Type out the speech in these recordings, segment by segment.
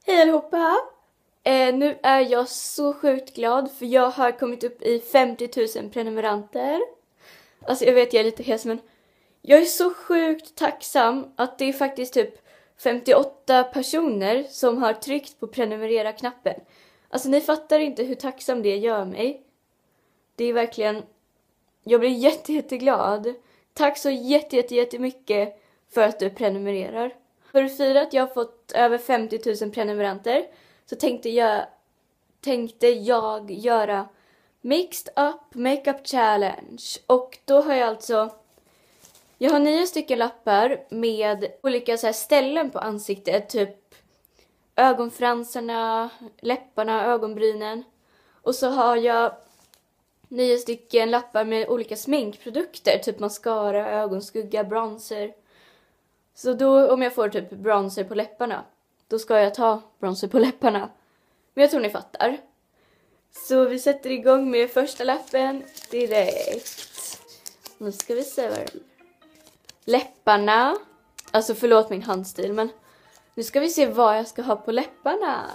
Hej allihopa! Nu är jag så sjukt glad för jag har kommit upp i 50 000 prenumeranter. Alltså jag vet jag är lite hes men jag är så sjukt tacksam att det är faktiskt typ 58 personer som har tryckt på prenumerera-knappen. Alltså ni fattar inte hur tacksam det gör mig. Det är verkligen... Jag blir jätteglad. Tack så jättemycket för att du prenumererar. För att fira att jag har fått över 50 000 prenumeranter så tänkte jag göra Mixed Up Makeup Challenge. Och då har jag jag har 9 stycken lappar med olika så här ställen på ansiktet. Typ ögonfransarna, läpparna, ögonbrynen. Och så har jag 9 stycken lappar med olika sminkprodukter. Typ mascara, ögonskugga, bronzer. Så då om jag får typ bronzer på läpparna, då ska jag ta bronzer på läpparna. Men jag tror ni fattar. Så vi sätter igång med första lappen direkt. Nu ska vi se vad det är. Läpparna. Alltså förlåt min handstil, men nu ska vi se vad jag ska ha på läpparna.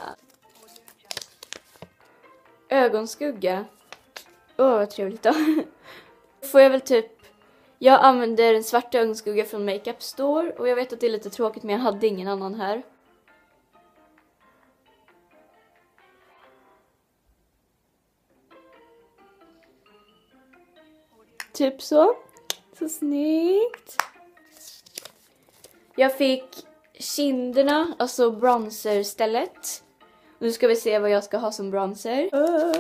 Ögonskugga. Vad trevligt då. Får jag väl typ... Jag använder en svart ögonskugga från Makeup Store. Och jag vet att det är lite tråkigt men jag hade ingen annan här. Typ så. Så snyggt. Jag fick kinderna, alltså bronzerstället. Nu ska vi se vad jag ska ha som bronzer.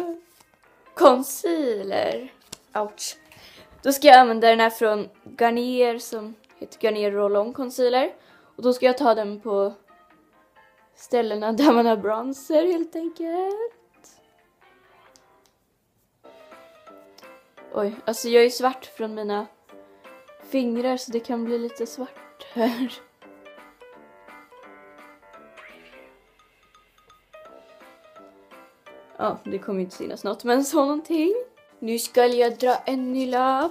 Concealer. Ouch. Då ska jag använda den här från Garnier som heter Garnier Roll-On Concealer. Och då ska jag ta den på ställena där man har bronzer helt enkelt. Oj, alltså jag är svart från mina fingrar så det kan bli lite svart här. Ja, det kommer inte synas något men så någonting. Nu ska jag dra en ny lapp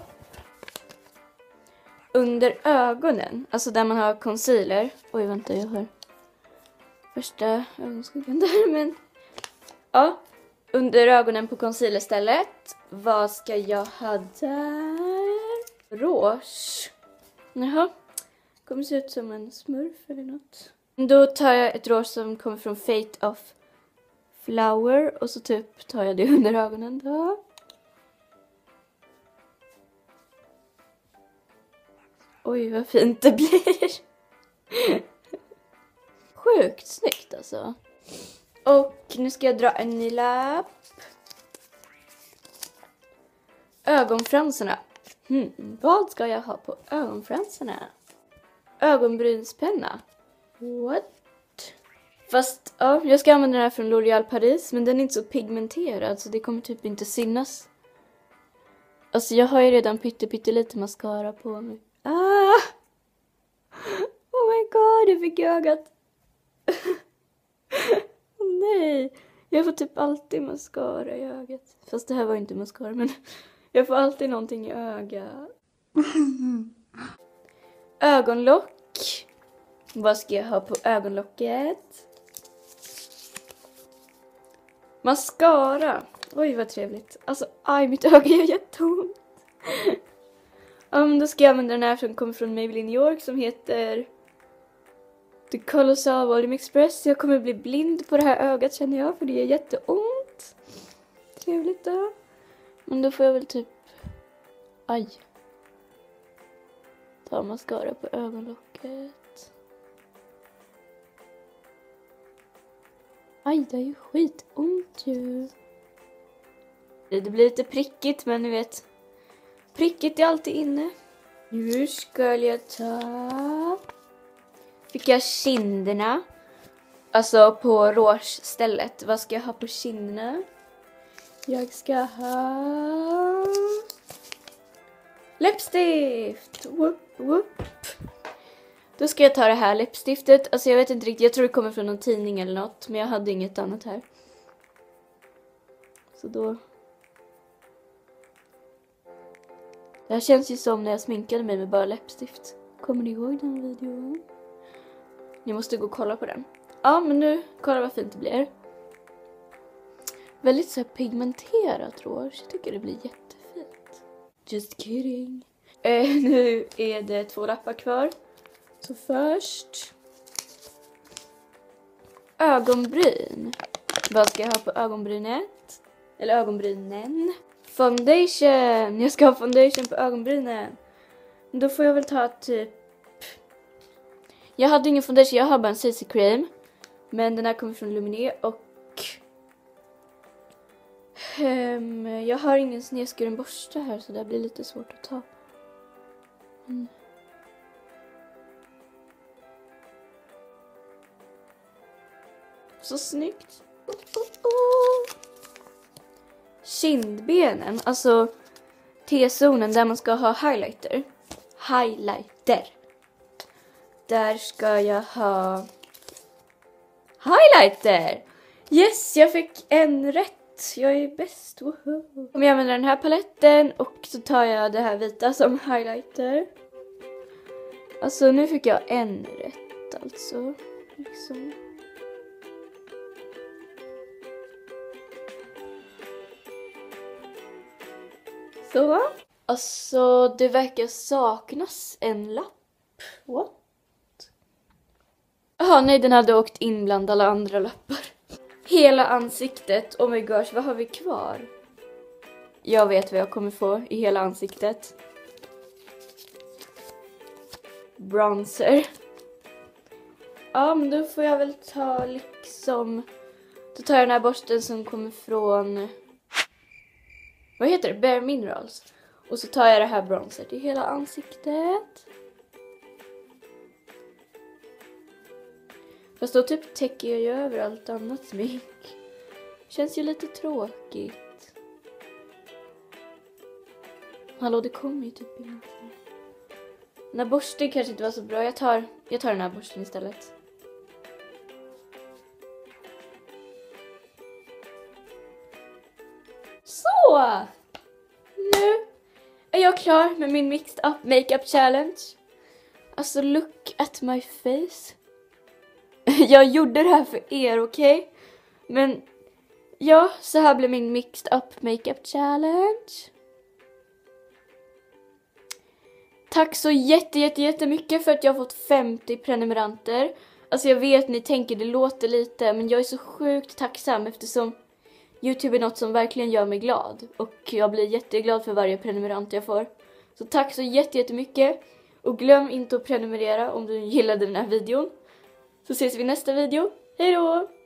under ögonen. Alltså där man har concealer. Oj, vänta, jag har första ögonskuggan där. Men ja, under ögonen på concealerstället. Vad ska jag ha där? Rouge. Jaha, kommer se ut som en smurf eller något. Då tar jag ett rouge som kommer från Fate of Flower. Och så typ tar jag det under ögonen då. Oj, vad fint det blir. Sjukt snyggt alltså. Och nu ska jag dra en ny lapp. Ögonfransarna. Vad ska jag ha på ögonfransarna? Ögonbrynspenna. What? Fast ja, jag ska använda den här från L'Oréal Paris. Men den är inte så pigmenterad så det kommer typ inte synas. Alltså jag har ju redan pyttelite mascara på mig. Ah! Oh my god, jag fick i ögat. Oh, nej. Jag får typ alltid mascara i ögat. Fast det här var inte mascara, men jag får alltid någonting i ögat. Ögonlock. Vad ska jag ha på ögonlocket? Mascara. Oj, vad trevligt. Alltså, aj, mitt öga gör jätteont. Då ska jag använda den här som kommer från Maybelline New York som heter The Colossal Volume Express. Jag kommer bli blind på det här ögat känner jag för det är jätteont. Trevligt då. Men då får jag väl typ... Aj. Ta mascara på ögonlocket. Aj, det är ju skitont ju. Det blir lite prickigt men ni vet... Pricket är alltid inne. Nu ska jag ta... Fick jag kinderna. Alltså på rouge-stället. Vad ska jag ha på kinderna? Jag ska ha... Läppstift! Whoop, whoop. Då ska jag ta det här läppstiftet. Alltså jag vet inte riktigt. Jag tror det kommer från någon tidning eller något. Men jag hade inget annat här. Så då... Det här känns ju som när jag sminkade mig med bara läppstift. Kommer ni ihåg den videon? Ni måste gå och kolla på den. Ja, men nu, kolla vad fint det blir. Väldigt så här pigmenterat rouge. Jag tycker det blir jättefint. Just kidding. Nu är det 2 lappar kvar. Så först ögonbryn. Vad ska jag ha på ögonbrynet? Eller ögonbrynen? Foundation. Jag ska ha foundation på ögonbrynen. Då får jag väl ta typ... Jag hade ingen foundation, jag har bara en CC cream. Men den här kommer från Luminé och... jag har ingen snedskuren borste här så det blir lite svårt att ta. Så snyggt. Kindbenen, alltså T-zonen där man ska ha highlighter. Där ska jag ha highlighter. Yes, jag fick en rätt. Jag är bäst. Woho. Om jag använder den här paletten och så tar jag det här vita som highlighter. Alltså nu fick jag en rätt alltså. Liksom. Så. Alltså det verkar saknas en lapp. What? Jaha, nej, den hade åkt in bland alla andra lappar. Hela ansiktet, oh my gosh, vad har vi kvar? Jag vet vad jag kommer få i hela ansiktet. Bronzer. Ja, men då får jag väl ta liksom... Då tar jag den här borsten som kommer från... Vad heter det? Bare Minerals. Och så tar jag det här bronzer i hela ansiktet. Fast då typ täcker jag ju över allt annat smink. Känns ju lite tråkigt. Hallå, det kommer ju typ ingenting. Den här borsten kanske inte var så bra. Jag tar den här borsten istället. Så! Nu är jag klar med min mixed up makeup challenge. Alltså, look at my face. Jag gjorde det här för er, okej? Okay? Men ja, så här blir min mixed up makeup challenge. Tack så jättemycket för att jag har fått 50 prenumeranter. Alltså jag vet, ni tänker det låter lite, men jag är så sjukt tacksam eftersom YouTube är något som verkligen gör mig glad. Och jag blir jätteglad för varje prenumerant jag får. Så tack så jättemycket. Och glöm inte att prenumerera om du gillade den här videon. Så ses vi i nästa video. Hej då!